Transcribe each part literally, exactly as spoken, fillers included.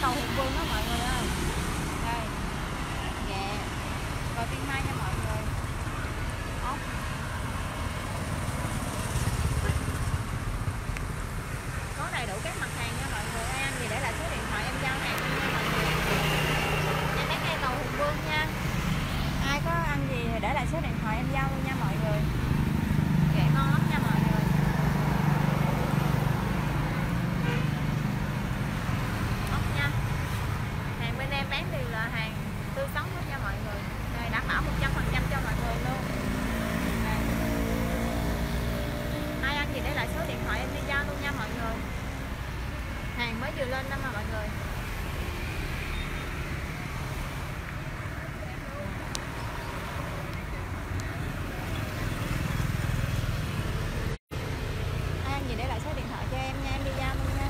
cầu Hùng Vương đó mọi người ơi. Đây. Dạ. Rồi Tiên Mai nha mọi người. Ốc. Có đầy đủ các mặt hàng nha mọi người. Ai ăn gì để lại số điện thoại em giao hàng nha mọi người. Em bán ngay cầu Hùng Vương nha. Ai có ăn gì thì để lại số điện thoại em giao luôn nha mọi người. Dạ ngon lắm nha mọi người. Ốc nha. Hàng bên em bán đều là hàng tươi sống hết nha mọi người. Đây, đảm bảo một trăm phần trăm cho mọi người luôn. Đây. Ai ăn gì để lại số điện thoại em đi giao luôn nha mọi người. Hàng mới vừa lên đó mà mọi người. Ai ăn gì để lại số điện thoại cho em nha, em đi giao luôn nha.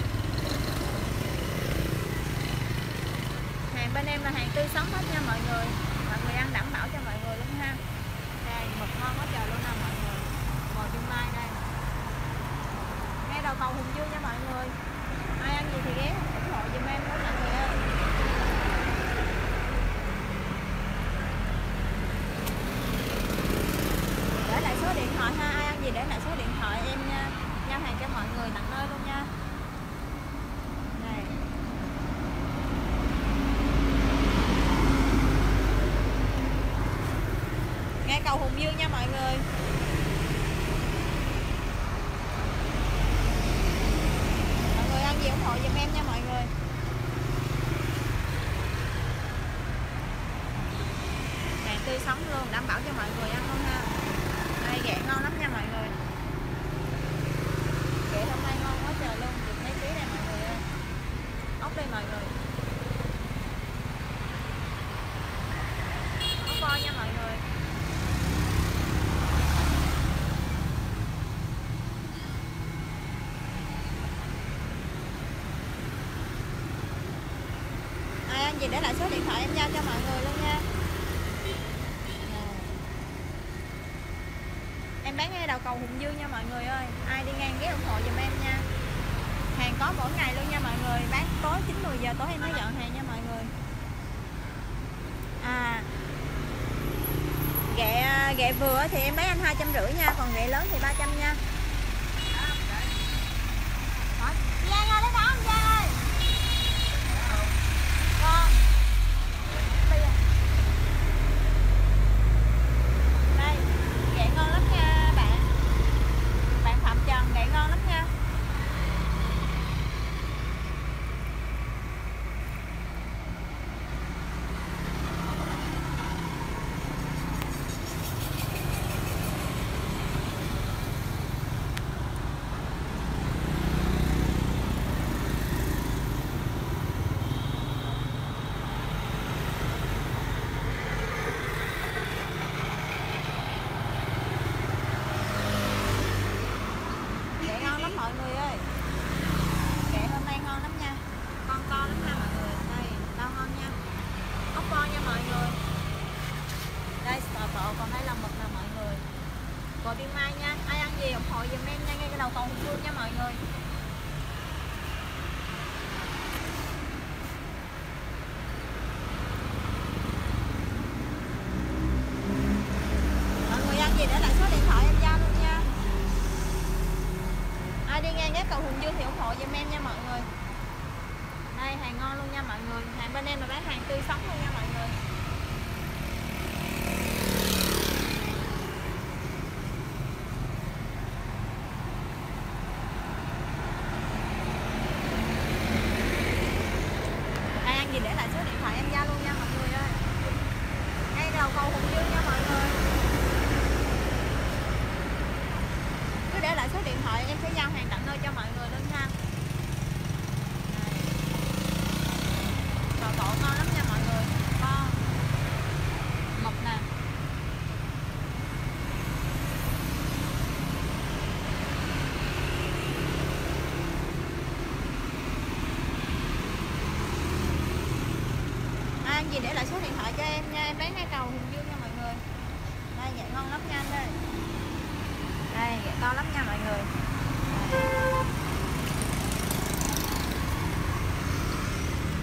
Hàng bên em là hàng tươi sống hết nha mọi người. Mọi người ăn đảm bảo cho mọi người luôn ha. Đây, mực ngon quá trời luôn nè mọi người. Bò Tiên Mai đây. Ngay đầu cầu Hùng Dương nha mọi người. Ai ăn gì thì ghé ủng hộ giùm em đó mọi người ơi. Để lại số điện thoại ha, ai ăn gì để lại số điện thoại em nha. Giao hàng cho mọi người tận nơi luôn nha. Đây. Ngay cầu Hùng Dương nha mọi người. Mọi người ăn gì ủng hộ giùm em nha mọi người. Hàng tươi sống luôn, đảm bảo cho mọi người ăn luôn ha. Đây ghẹ ngon lắm nha mọi người. Ghẹ hôm nay ngon quá trời luôn, được mấy ký đây mọi người ơi. Ốc đây mọi người. Ốc bo nha mọi người. Ai ăn gì để lại số điện thoại em giao cho mọi người luôn nha. Em bán ngay đầu cầu Hùng Dương nha mọi người ơi. Ai đi ngang ghé ủng hộ giùm em nha. Hàng có mỗi ngày luôn nha mọi người. Bán tối chín mười giờ tối em mới dọn hàng nha mọi người. À, ghẹ ghẹ vừa thì em bán anh hai trăm rưỡi nha, còn ghẹ lớn thì ba trăm nha. Giang ơi, lấy đó không Giang ơi? Con. Đây, ghẹ ngon lắm nha bạn. Bạn Phạm Trần, ghẹ ngon lắm nha. Mọi người ơi, ghẹ hôm nay ngon lắm nha, con to lắm nha mọi người. Đây, to ngon nha, ốc bo nha mọi người. Đây sò bộ, còn đây là mực nè mọi người. Bò Tiên Mai nha, ai ăn gì ủng hộ giùm em nha, ngay cái đầu cầu Hùng Vương nha mọi người. Mọi người ăn gì để lại số điện thoại em giao luôn nha. Ai đi ngang ghép cầu Hùng Dương thì ủng hộ giùm em nha mọi người. Đây hàng ngon luôn nha mọi người. Hàng bên em là bán hàng tươi sống luôn nha mọi người. Ai ăn gì để lại số điện thoại em giao luôn nha mọi người ơi. Ngay đầu cầu Hùng Dương nha mọi người. Cứ để lại số điện thoại em sẽ giao hàng tận nơi cho mọi người luôn nha. Sò bộ ngon lắm nha mọi người. Con mực nè. Ai ăn gì để lại số điện thoại cho em nha. Em bán ngay cầu Hùng Dương nha mọi người. Đây vậy ngon lắm nha anh đây. Đây vậy to lắm nha mọi người. Đây.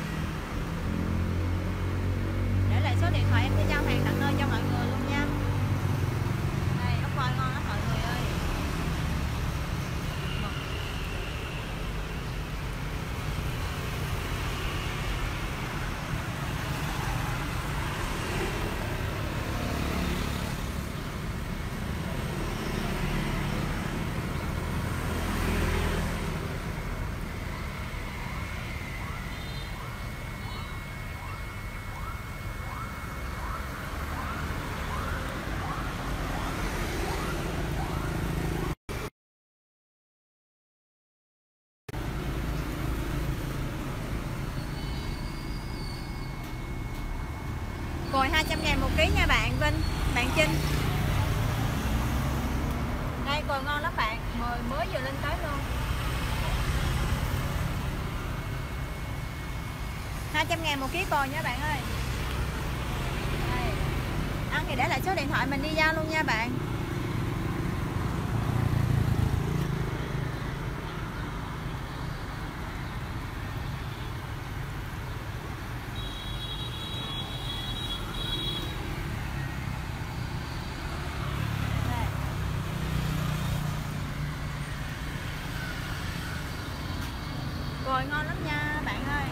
Còi hai trăm ngàn một ký nha bạn Vinh, bạn Trinh. Đây còi ngon lắm bạn, mới mới vừa lên tới luôn. hai trăm ngàn một ký còi nha bạn ơi. Đây. Ăn thì để lại số điện thoại mình đi giao luôn nha bạn. Còi ngon lắm nha bạn ơi.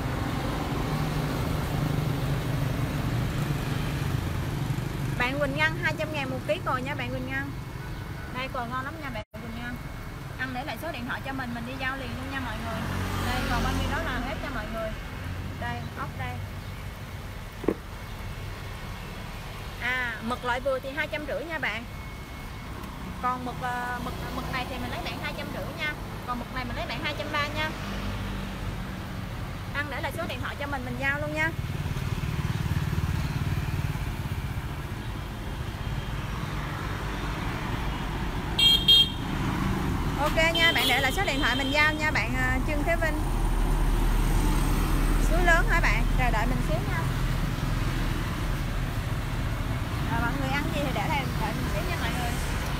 Bạn Quỳnh Ngân hai trăm ngàn một ký còi nha bạn Quỳnh Ngân. Đây còi ngon lắm nha bạn Quỳnh Ngân. Ăn để lại số điện thoại cho mình, mình đi giao liền luôn nha mọi người. Đây còn bao nhiêu đó là hết cho mọi người. Đây, ốc đây. À, mực loại vừa thì hai trăm rưỡi nha bạn. Còn mực mực mực này thì mình lấy bạn hai trăm rưỡi nha. Còn mực này mình lấy bạn hai trăm ba mươi nha. Ăn để lại số điện thoại cho mình mình giao luôn nha. Ok nha, bạn để lại số điện thoại mình giao nha bạn uh, Trương Thế Vinh. Suối lớn hả bạn? Rồi đợi mình xíu nha. Rồi mọi người ăn gì thì để lại đợi mình xíu nha mọi người.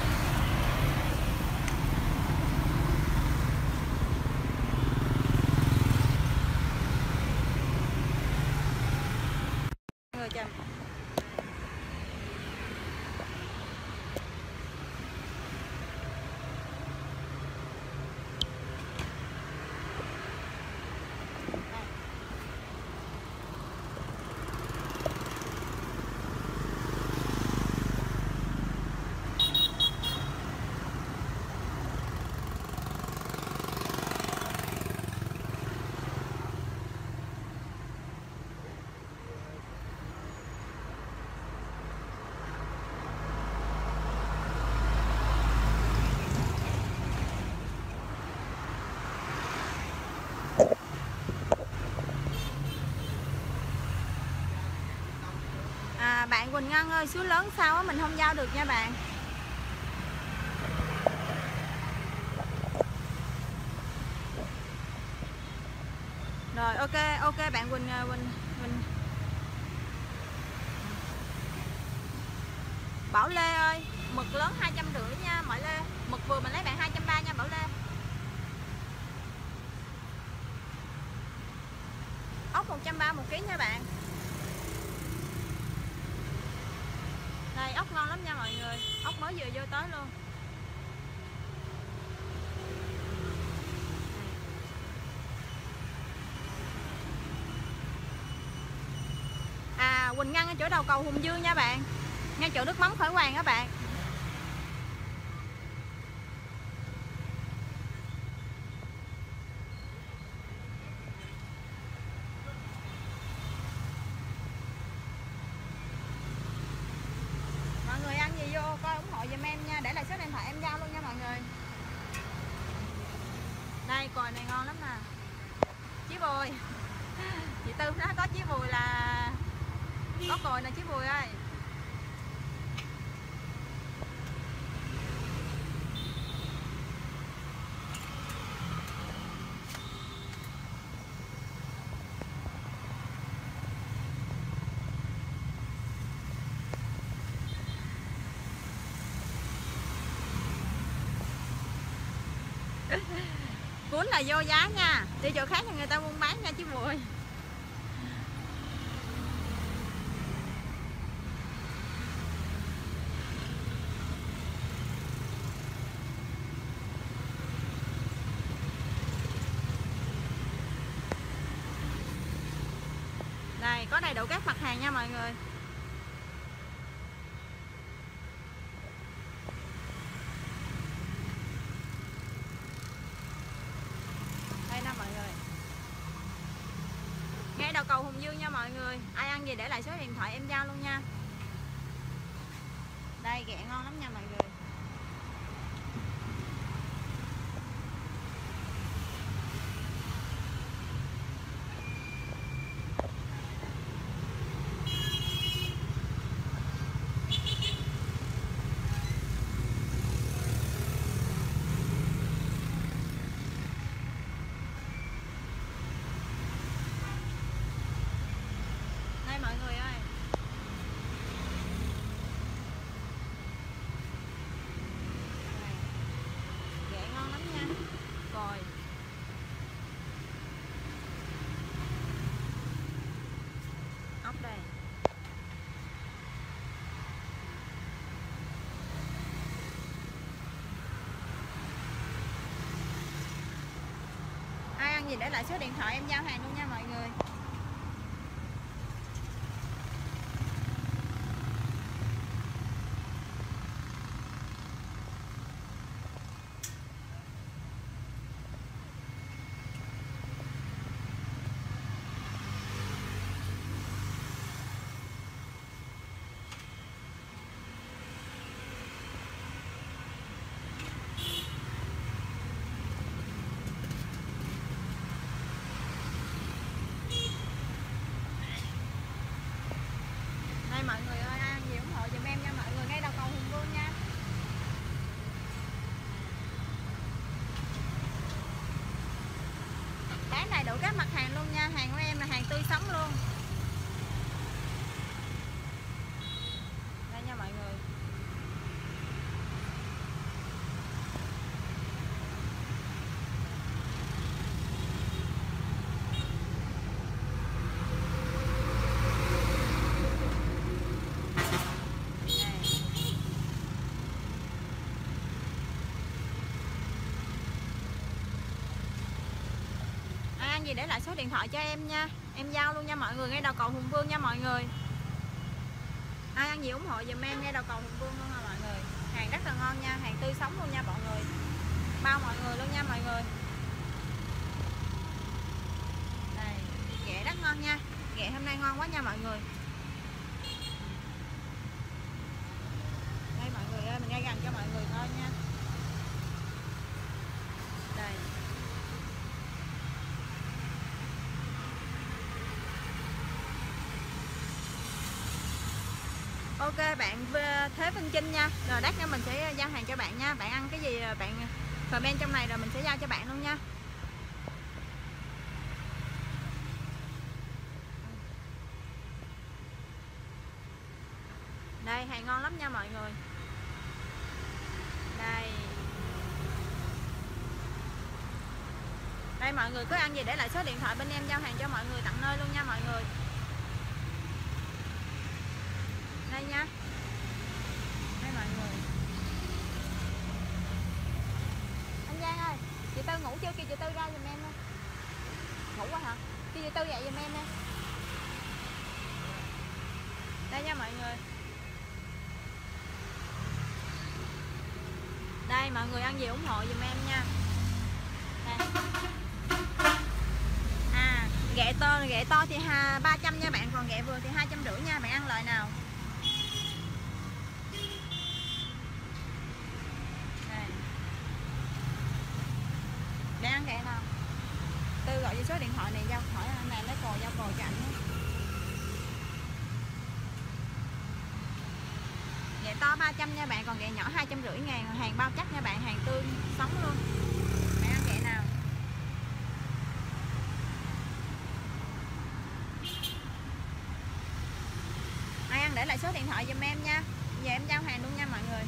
Người chầm. À, bạn Quỳnh Ngân ơi, suối lớn sao á mình không giao được nha bạn. Rồi ok ok bạn Quỳnh Quỳnh Quỳnh Bảo Lê ơi, mực lớn hai trăm rưỡi nha mọi Lê. Mực vừa mình lấy bạn hai trăm ba mươi nha Bảo Lê. Ốc một trăm ba mươi một ký nha bạn. Đây ốc ngon lắm nha mọi người. Ốc mới vừa vô tới luôn. À, Quỳnh Ngân ở chỗ đầu cầu Hùng Dương nha bạn. Ngay chỗ nước mắm Khởi Hoàng các bạn. Mọi người ăn gì vô coi ủng hộ giùm em nha, để lại số điện thoại em giao luôn nha mọi người. Đây còi này ngon lắm nè. Chí Bùi. Chị Tư nói có Chí Bùi là có còi nè Chí Bùi ơi. Cuốn là vô giá nha, đi chỗ khác thì người ta buôn bán nha Chí Bùi. Đây có đầy đủ các mặt hàng nha mọi người. Đây nè mọi người. Ngay đầu cầu Hùng Dương nha mọi người. Ai ăn gì để lại số điện thoại em giao luôn nha. Đây ghẹ ngon lắm nha mọi người. Đây. Ai ăn gì để lại số điện thoại em giao hàng luôn nha mọi người. Mọi người ơi, ai ăn gì ủng hộ giùm em nha mọi người, ngay đầu cầu Hùng Vương nha. Cái này đủ các mặt hàng luôn nha, hàng của em là hàng tươi sống luôn. Đây nha mọi người. Gì để lại số điện thoại cho em nha, em giao luôn nha mọi người, ngay đầu cầu Hùng Vương nha mọi người. Ai ăn gì ủng hộ giùm em ngay đầu cầu Hùng Vương luôn nha mọi người. Hàng rất là ngon nha, hàng tươi sống luôn nha mọi người, bao mọi người luôn nha mọi người. Đây, ghẹ rất ngon nha, ghẹ hôm nay ngon quá nha mọi người. Đây mọi người ơi, mình ngay gần cho mọi người coi nha. Đây. Ok bạn Thế Vinh Trinh nha. Rồi đắt nha, mình sẽ giao hàng cho bạn nha. Bạn ăn cái gì bạn comment trong này rồi mình sẽ giao cho bạn luôn nha. Đây, hàng ngon lắm nha mọi người. Đây. Đây mọi người cứ ăn gì để lại số điện thoại bên em giao hàng cho mọi người tận nơi luôn nha mọi người. Đây nha. Đây mọi người. Anh Giang ơi, chị Tư ngủ chưa? Kêu chị Tư ra giùm em thôi. Ngủ quá hả? Kêu chị Tư dậy giùm em nha. Đây nha mọi người. Đây mọi người ăn gì ủng hộ giùm em nha. Đây. À, ghẹ to ghẹ to thì ba trăm nha bạn, còn ghẹ vừa thì hai trăm rưỡi nha, bạn ăn loại nào? Đây. Để ăn ghẹ nào? Tư gọi cho số điện thoại này, giao hỏi anh này lấy cồ giao cồ cho anh. Ghẹ to ba trăm nha bạn, còn ghẹ nhỏ hai trăm rưỡi ngàn, hàng bao chắc nha bạn, hàng tươi sống luôn. Bạn ăn ghẹ nào? Ai ăn để lại số điện thoại giùm em nha. Giờ em giao hàng luôn nha mọi người.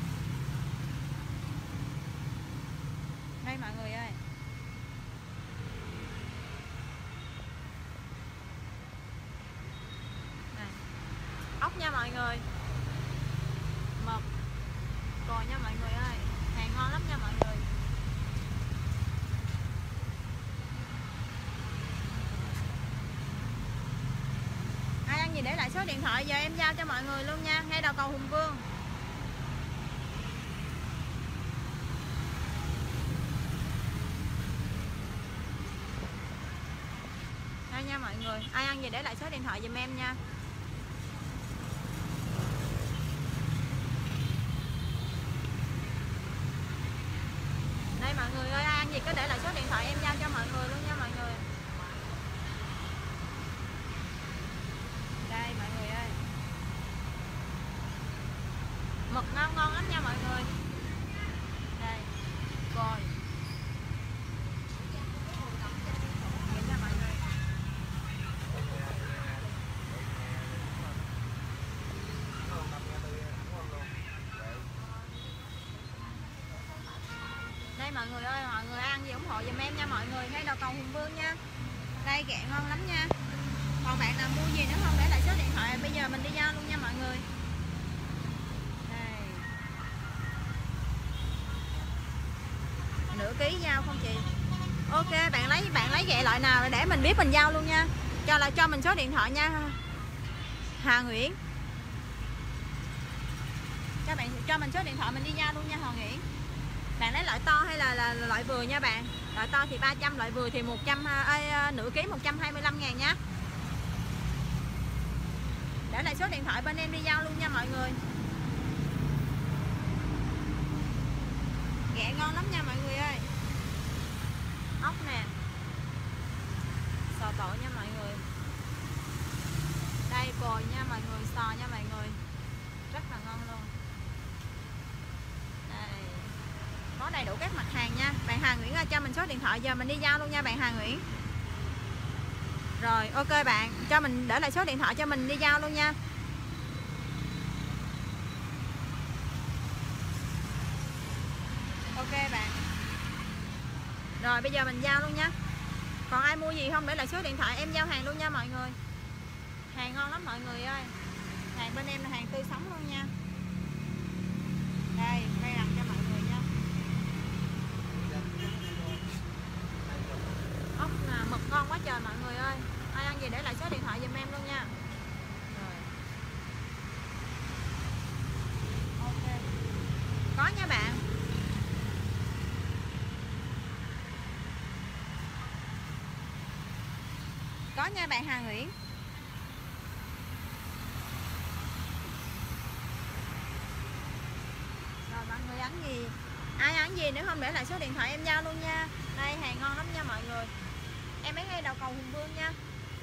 Đây mọi người ơi. Này. Ốc nha mọi người. Mực. Rồi nha mọi người ơi. Hàng ngon lắm nha mọi người. Ai ăn gì để lại số điện thoại giờ em giao cho mọi người luôn nha, ngay đầu cầu Hùng Vương. Đây nha mọi người, ai ăn gì để lại số điện thoại giùm em nha. Đây mọi người ơi, ai ăn gì cứ để lại số điện thoại em giao cho mọi người luôn nha mọi người. Đây mọi người ơi. Mực ngon ngon lắm nha mọi người. Đây. Rồi. Nhìn nha mọi người. Đây mọi người ơi, mọi người ăn gì ủng hộ giùm em nha mọi người, ngay đầu cầu Hùng Vương nha. Đây ghẹ ngon lắm nha. Còn bạn nào mua gì nữa không để lại số điện thoại, bây giờ mình đi giao luôn nha mọi người. Đây. Nửa ký giao không chị? Ok, bạn lấy bạn lấy ghẹ loại nào để mình biết mình giao luôn nha. Cho là cho mình số điện thoại nha. Hà Nguyễn. Cho bạn cho mình số điện thoại mình đi giao luôn nha Hà Nguyễn. Bạn lấy loại to hay là, là, là loại vừa nha bạn. Loại to thì ba trăm, loại vừa thì một trăm, ê, nửa ký một trăm hai mươi lăm ngàn nhá. Để lại số điện thoại bên em đi giao luôn nha mọi người. Ghẹ ngon lắm nha mọi người ơi. Ốc nè, sò tổ nha mọi người. Đây cồi nha mọi người, sò nha mọi người, rất là ngon luôn. Đây, có đầy đủ các mặt hàng nha. Bạn Hà Nguyễn ơi, cho mình số điện thoại giờ mình đi giao luôn nha bạn Hà Nguyễn. Rồi ok bạn, cho mình để lại số điện thoại cho mình đi giao luôn nha. Ok bạn. Rồi bây giờ mình giao luôn nha. Còn ai mua gì không để lại số điện thoại em giao hàng luôn nha mọi người. Hàng ngon lắm mọi người ơi. Hàng bên em là hàng tươi sống luôn nha. Đây, đây làm cho mọi người nha. Ốc là mực ngon quá trời mọi người ơi. Ai ăn gì để lại số điện thoại giùm em luôn nha. Rồi. Ok. Có nha bạn. Có nha bạn Hà Nguyễn. Rồi mọi người ăn gì? Ai ăn gì nữa không để lại số điện thoại em giao luôn nha. Đây hàng ngon lắm nha mọi người. Em bán ngay đầu cầu Hùng Vương nha.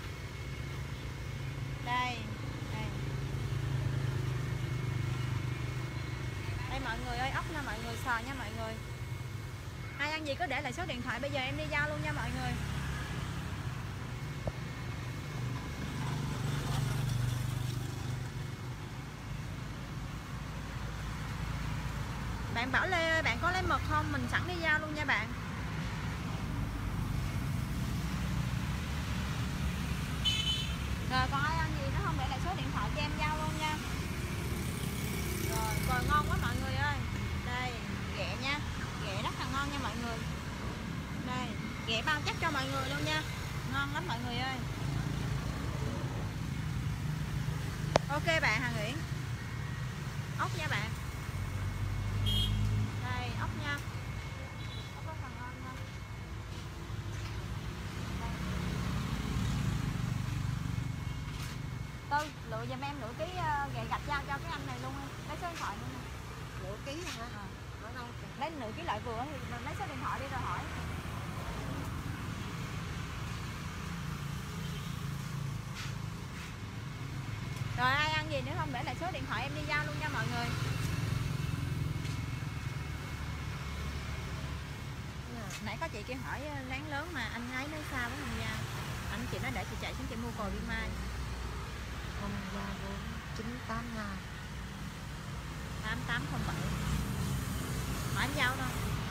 Đây, đây. Đây mọi người ơi, ốc nha mọi người, sò nha mọi người. Ai ăn gì cứ để lại số điện thoại bây giờ em đi giao luôn nha mọi người. Bạn Bảo Lê ơi, bạn có lấy mực không? Mình sẵn đi giao luôn nha bạn. Rồi còn ai ăn gì nữa không để lại số điện thoại cho em giao luôn nha. Rồi, rồi ngon quá mọi người ơi. Đây, ghẹ nha. Ghẹ rất là ngon nha mọi người. Đây, ghẹ bao chắc cho mọi người luôn nha. Ngon lắm mọi người ơi. Ok bạn Hà Nguyễn. Ốc nha bạn. Đây, ốc nha. Ốc rất là ngon nha. Tư, lựa giùm em nửa ký ghẹ gạch giao cho cái anh này luôn. Lấy số điện thoại luôn nè. Nửa ký hả? À. Ở đâu? Lấy nửa ký loại vừa thì mình lấy số điện thoại đi rồi hỏi. Rồi ai ăn gì nữa không để lại số điện thoại em đi giao luôn nha mọi người. Nãy có chị kia hỏi láng lớn mà anh ấy nói sao với Hồng Gia. Anh chị nói để chị chạy xuống chị mua cồi biên mai. Hồng Gia bốn chín tám ngàn. tám tám không bảy. Hỏi anh giao thôi.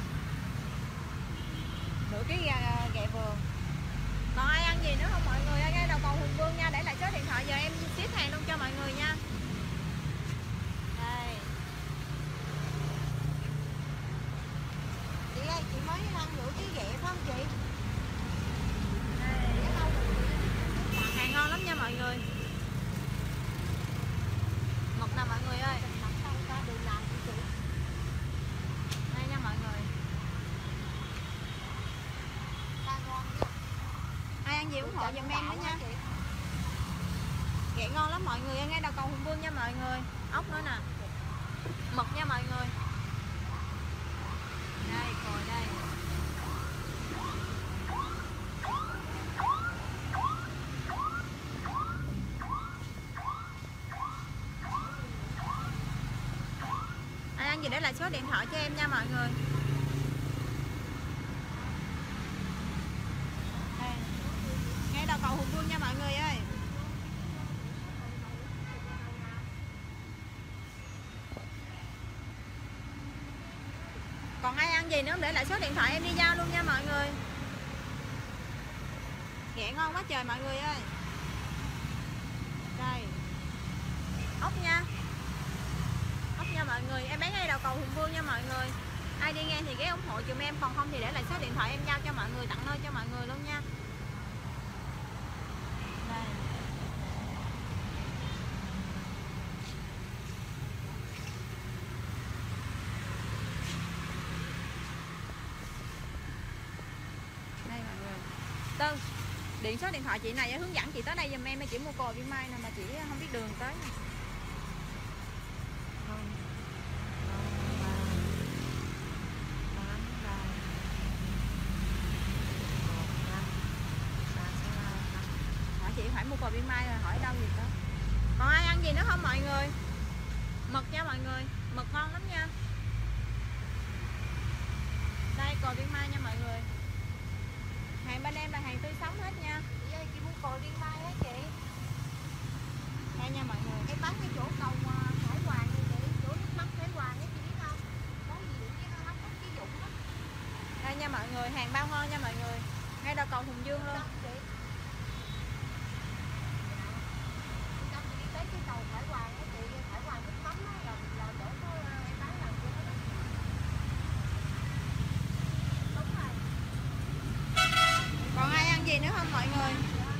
Nửa ký ghẹ vườn. Còn ai ăn gì nữa không mọi người? Ngay đầu cầu Hùng Vương nha, để lại số điện thoại giờ em ship hàng luôn cho mọi người nha. Đây. Chị ơi, chị mới ăn nửa ký ghẹ phải không chị? Đây. Hàng ngon lắm nha mọi người. Mực nè mọi người ơi. Đây nha mọi người. Ai ăn gì ủng hộ giùm em nữa nha. Ghẹ ngon lắm mọi người, ngay đầu cầu Hùng Vương nha mọi người. Ốc nữa nè. Mực nha mọi người. Đây, cồi đây. Ai ăn gì để lại số điện thoại cho em nha mọi người. Đây. Ngay đầu cầu Hùng Vương nha mọi người ơi. Còn ai ăn gì nữa để lại số điện thoại em đi giao luôn nha mọi người. Ghẹ ngon quá trời mọi người ơi. ốc nha, ốc nha mọi người. Em bán ngay đầu cầu Hùng Vương nha mọi người. Ai đi ngang thì ghé ủng hộ giùm em, còn không thì để lại số điện thoại em giao cho mọi người, tặng nơi cho mọi người luôn nha. Đây. Đây mọi người. Tư, điện số điện thoại chị này hướng dẫn chị tới đây giùm em, chị mua cò Viên Mai nè mà chị không biết đường tới. Hỏi chị phải mua cò Viên Mai rồi, hỏi đâu gì đó. Còn ai ăn gì nữa không mọi người? Mực nha mọi người, mực ngon lắm nha. Đây cò Viên Mai nha mọi người. Hàng bên em là hàng tươi sống hết nha. Chị ơi, chị mua cò Viên Mai á chị. Đây nha mọi người. Em bán cái chỗ cầu Hải Hoàng này chị, chỗ nước mắm Hải Hoàng ấy chị biết không? Có gì vậy chứ nó có cái dụng á. Đây nha mọi người, hàng bao ngon nha mọi người. Ngay đầu cầu Hùng Dương luôn. Chị. Trong chị đi tới cái cầu Hải Hoàng á chị, Hải Hoàng nước mắm á, là là chỗ có em bán lần kia đó. Đúng rồi. Còn ai ăn gì nữa không mọi người?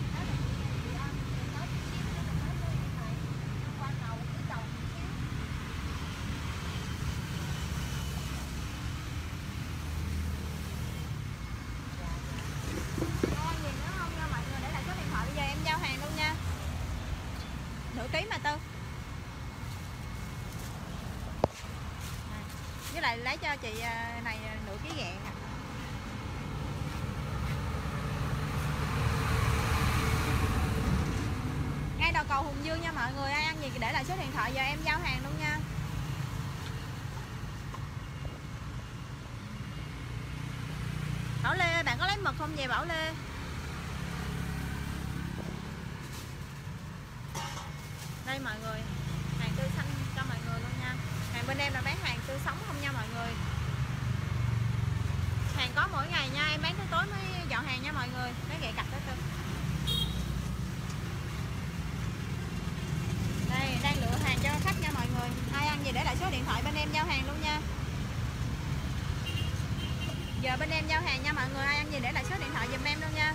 Nửa ký mà Tư. Với lại lấy cho chị này nửa ký gẹ. Ngay đầu cầu Hùng Dương nha mọi người. Ai ăn gì để lại số điện thoại giờ em giao hàng luôn nha. Bảo Lê, bạn có lấy mực không về Bảo Lê? Đây mọi người, hàng tươi xanh cho mọi người luôn nha. Hàng bên em là bán hàng tươi sống không nha mọi người. Hàng có mỗi ngày nha, em bán tới tối mới dọn hàng nha mọi người. Mấy ghẹ cặp đó Tư. Đây, đang lựa hàng cho khách nha mọi người. Ai ăn gì để lại số điện thoại bên em giao hàng luôn nha. Giờ bên em giao hàng nha mọi người. Ai ăn gì để lại số điện thoại giùm em luôn nha.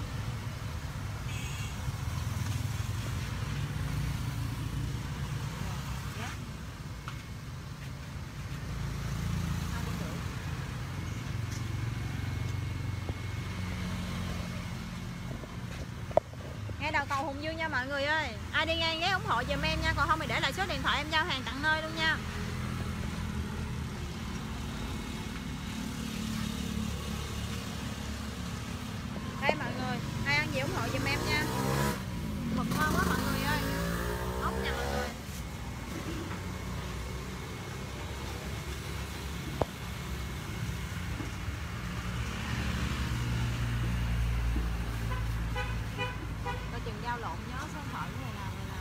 Ngay đầu cầu Hùng Dương nha mọi người ơi. Ai đi ngang ghé ủng hộ giùm em nha. Còn không thì để lại số điện thoại em giao hàng tận nơi luôn nha. Đây mọi người, ai ăn gì ủng hộ giùm em nha. Mực ngon quá mọi người ơi. Ốc nha mọi người. Coi chừng giao lộn nhớ số điện thoại của người nào người nào.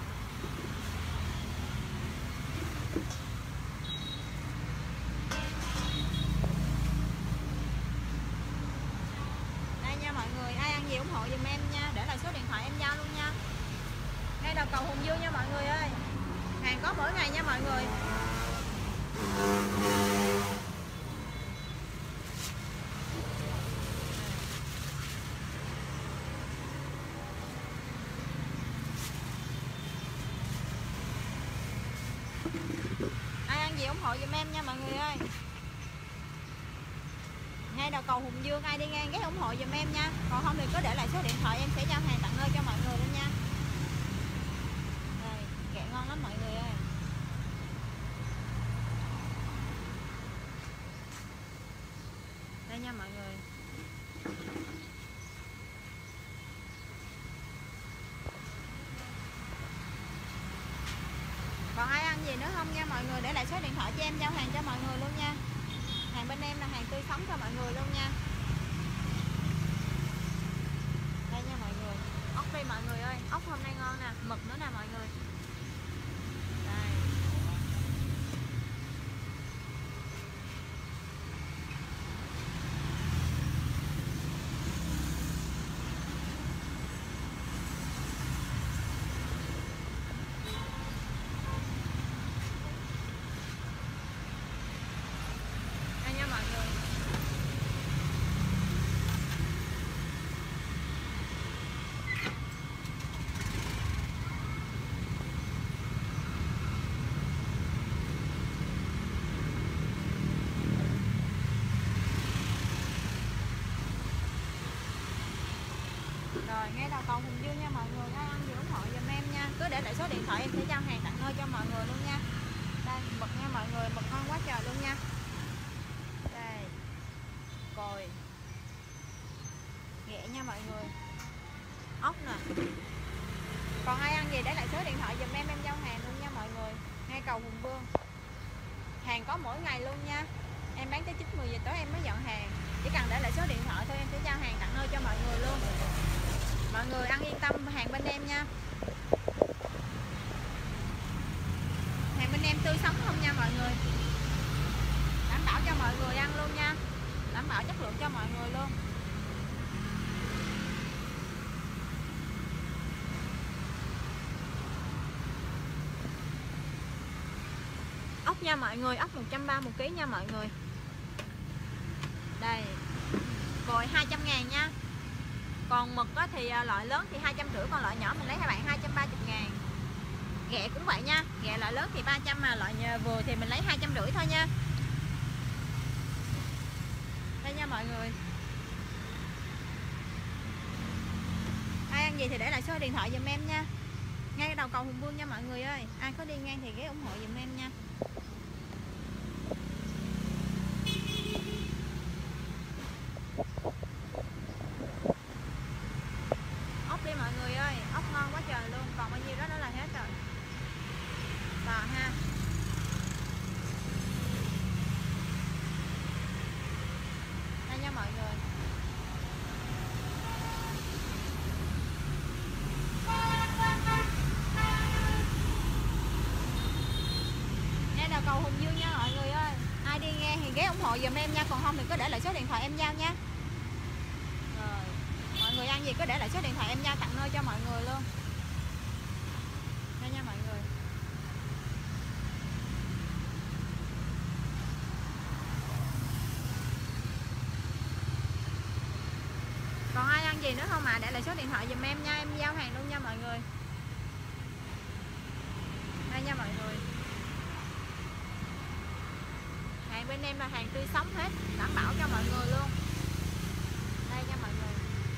Đây nha mọi người, ai ăn gì ủng hộ giùm em nha, để lại số điện thoại em giao luôn nha. Ngay đầu cầu Hùng Dương nha mọi người ơi. Hàng có mỗi ngày nha mọi người. Ai ăn gì ủng hộ giùm em nha mọi người ơi. Ngay đầu cầu Hùng Dương, ai đi ngang ghé ủng hộ giùm em nha. Còn không thì cứ để lại số điện thoại em sẽ giao hàng tận nơi cho mọi người luôn nha. Đây, kẹo ngon lắm mọi người ơi. Đây nha mọi người. Còn ai ăn gì nữa không nha mọi người, để lại số điện thoại cho em giao hàng cho mọi người luôn nha. Hàng bên em là hàng tươi sống cho mọi người luôn nha. Đây nha mọi người. Ốc đây mọi người ơi, ốc hôm nay ngon nè, mực nữa nè mọi người. Đây. đầu cầu Hùng Dương nha mọi người, ai ăn gì ủng hộ giùm em nha, cứ để lại số điện thoại em sẽ giao hàng tận nơi cho mọi người luôn nha. Đây mực nha mọi người, mực ngon quá trời luôn nha. Đây cồi ghẹ nha mọi người, ốc nè. Còn ai ăn gì để lại số điện thoại giùm em em giao hàng luôn nha mọi người, ngay cầu Hùng Vương. Hàng có mỗi ngày luôn nha, em bán tới chín mười giờ tối em mới dọn hàng, chỉ cần để lại số điện thoại thôi em sẽ giao hàng tận nơi cho mọi người luôn. Mọi người ăn yên tâm hàng bên em nha, hàng bên em tươi sống không nha mọi người, đảm bảo cho mọi người ăn luôn nha, đảm bảo chất lượng cho mọi người luôn. Ốc nha mọi người, ốc một trăm ba mươi một ký nha mọi người. Đây cồi hai trăm ngàn nha. Còn mực thì loại lớn thì hai trăm rưỡi, còn loại nhỏ mình lấy các bạn hai trăm ba mươi ngàn. Ghẹ cũng vậy nha, ghẹ loại lớn thì ba trăm mà loại vừa thì mình lấy hai trăm rưỡi thôi nha. Đây nha mọi người, ai ăn gì thì để lại số điện thoại giùm em nha, ngay đầu cầu Hùng Vương nha mọi người ơi. Ai có đi ngang thì ghé ủng hộ giùm em nha. Ốc đi mọi người ơi, ốc ngon quá trời luôn, còn bao nhiêu đó nữa là hết rồi. Bò ha. Đây nha mọi người. Ngay đầu cầu Hùng Dương nha mọi người ơi. Ai đi nghe thì ghé ủng hộ giùm em nha, còn không thì cứ để lại số điện thoại em giao nha. Rồi, mọi người ăn gì cứ để lại số điện thoại em giao tặng nơi cho mọi người luôn. Đây nha mọi người. Còn ai ăn gì nữa không ạ? À? Để lại số điện thoại giùm em nha, em giao hàng luôn nha mọi người. Đây nha mọi người. Hàng bên em là hàng tươi sống hết, đảm bảo cho mọi người luôn. Đây nha mọi người.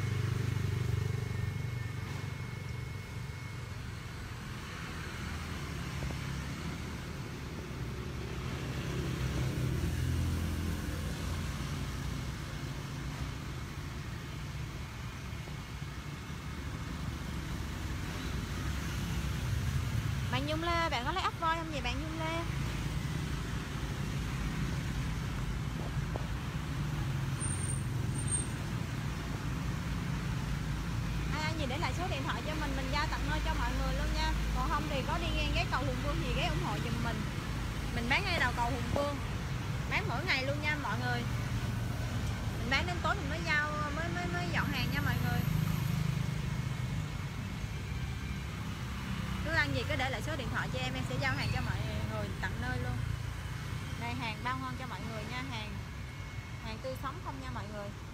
Bạn Nhung Lê, bạn có lấy ốc voi không vậy bạn Nhung Lê? Ai ăn gì để lại số điện thoại cho mình, mình giao tận nơi cho mọi người luôn nha. Còn không thì có đi ngang ghé cầu Hùng Vương thì ghé ủng hộ giùm mình. Mình bán ngay đầu cầu Hùng Vương, bán mỗi ngày luôn nha mọi người. Mình bán đến tối mình mới giao mới mới mới dọn hàng nha mọi người. Cứ ăn gì cứ để lại số điện thoại cho em, em sẽ giao hàng cho mọi người tận nơi luôn. Đây hàng bao ngon cho mọi người nha, hàng hàng tươi sống không nha mọi người.